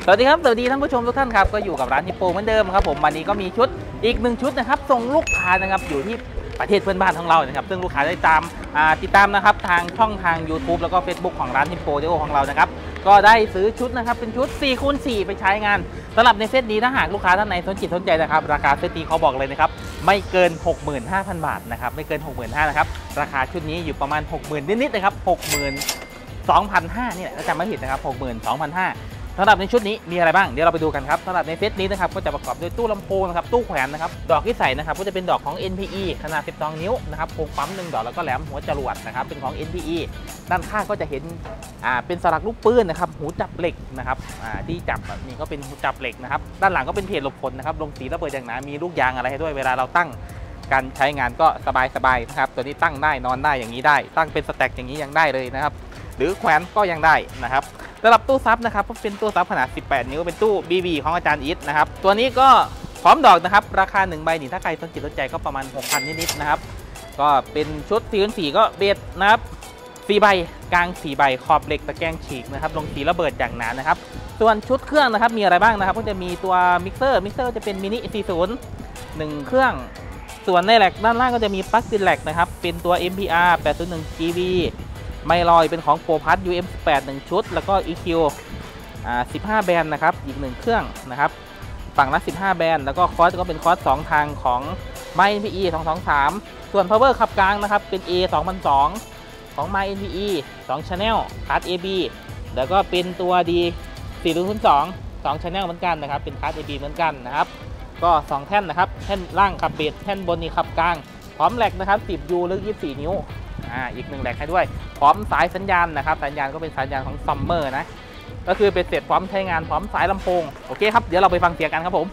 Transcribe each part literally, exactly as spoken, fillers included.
สวัสดีครับสวัสดีท่านผู้ชมทุกท่านครับก็อยู่กับร้านฮิปโปเหมือนเดิมครับผมวันนี้ก็มีชุดอีกหนึ่งชุดนะครับส่งลูกค้านะครับอยู่ที่ประเทศเพื่อนบ้านของเรานะครับซึ่งลูกค้าได้ตามติดตามนะครับทางช่องทาง ยูทูบ แล้วก็ เฟซบุ๊ก ของร้านฮิปโปเดโอของเรานะครับก็ได้ซื้อชุดนะครับเป็นชุด สี่คูณสี่ ไปใช้งานสำหรับในเซตนี้ถ้าหากลูกค้าท่านไหนสนจิตสนใจนะครับราคาเซตนี้เขาบอกเลยนะครับไม่เกิน หกหมื่นห้าพัน บาทนะครับไม่เกิน หกหมื่นห้าพัน นะครับราคาชุดนี้อยู่ประมาณ หกหมื่น นิดๆนะครับ หกหมื่นสองพันห้าร้อย นี่แหละถ้าจำไม่ผิดนะครับ หกหมื่นสองพันห้าร้อยสำหรับในชุดนี้มีอะไรบ้างเดี๋ยวเราไปดูกันครับสำหรับในเซตนี้นะครับก็จะประกอบด้วยตู้ลำโพงนะครับตู้แขวนนะครับดอกที่ใส่นะครับก็จะเป็นดอกของ เอ็น พี อี ขนาดสิบสองนิ้วนะครับโครงปั๊มหนึ่งดอกแล้วก็แหลมหัวจรวดนะครับเป็นของ เอ็น พี อี ด้านข้างก็จะเห็นอ่าเป็นสลักลูกปืนนะครับหูจับเหล็กนะครับอ่าที่จับนี่ก็เป็นหูจับเหล็กนะครับด้านหลังก็เป็นเพจหลบฝนนะครับลงสีระเบิดอย่างหนามีลูกยางอะไรให้ด้วยเวลาเราตั้งการใช้งานก็สบายๆนะครับตัวนี้ตั้งได้นอนได้อย่างนี้ได้ตั้งเป็นสแต็กอย่างนี้ยังได้เลยนะครับหรือแขวนก็ยังได้นะครับสำหรับตู้ซับนะครับก็เป็นตู้ซับขนาดสิบแปดนิ้วเป็นตู้ บี บี ของอาจารย์อีทนะครับตัวนี้ก็พร้อมดอกนะครับราคาหนึ่งใบนี่ถ้าใครสนจิตสนใจก็ประมาณ หกพัน นิดๆนะครับก็เป็นชุดสี่คูณสี่ก็เบ็ดนะครับสี่ใบกลางสี่ใบขอบเหล็กตะแกรงฉีกนะครับลงสีระเบิดอย่างหนานะครับส่วนชุดเครื่องนะครับมีอะไรบ้างนะครับก็จะมีตัวมิกเซอร์มิกเซอร์จะเป็นมินิสี่สิบ หนึ่งเครื่องส่วนในแหลกด้านล่างก็จะมีปลั๊กซินแหลกนะครับเป็นตัว เอ็ม พี อาร์ แปดศูนย์หนึ่ง จี วี ไมลอยเป็นของโปรพัท ยู เอ็ม สิบแปด หนึ่งชุดแล้วก็ อี คิว อ่าสิบห้าแบนนะครับอีกหนึ่งเครื่องนะครับฝั่งละสิบห้าแบนแล้วก็คอร์สก็เป็นคอร์สสองทางของไม เอ็น พี อี สองสองสามส่วน power ขับกลางนะครับเป็น A สองพันสอง ของไม เอ็น พี อี สอง channel คาร์ด เอ บี แล้วก็เป็นตัว D สี่ศูนย์สอง สอง channel เหมือนกันนะครับเป็นคาร์ด เอ บี เหมือนกันนะครับก็สองแท่นนะครับแท่นล่างขับเบสแท่นบนนี่ขับกลางพร้อมแหลกนะครับสิบยูลึกยี่สิบสี่นิ้วอ่าอีกหนึ่งแหลกให้ด้วยพร้อมสายสัญญาณนะครับสัญญาณก็เป็นสัญญาณของซัมเมอร์นะก็คือเป็นเสร็จพร้อมใช้งานพร้อมสายลำโพงโอเคครับเดี๋ยวเราไปฟังเสียงกันครับผม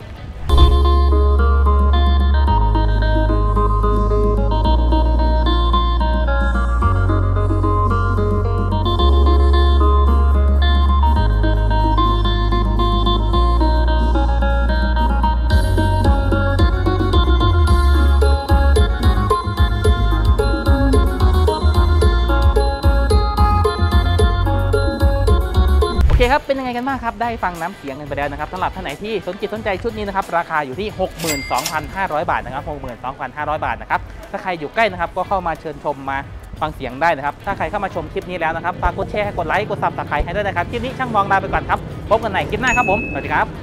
ครับเป็นยังไงกันบ้างครับได้ฟังน้ำเสียงกันไปแล้วนะครับสำหรับท่านไหนที่สนจิตสนใจชุดนี้นะครับราคาอยู่ที่ หกหมื่นสองพันห้าร้อย บาทนะครับ หกหมื่นสองพันห้าร้อย บาทนะครับถ้าใครอยู่ใกล้นะครับก็เข้ามาเชิญชมมาฟังเสียงได้นะครับถ้าใครเข้ามาชมคลิปนี้แล้วนะครับฝากกดแชร์กดไลค์กดซับสไครต์ให้ด้วยนะครับคลิปนี้ช่างมองลาไปก่อนครับพบกันใหม่คลิปหน้าครับผมสวัสดีครับ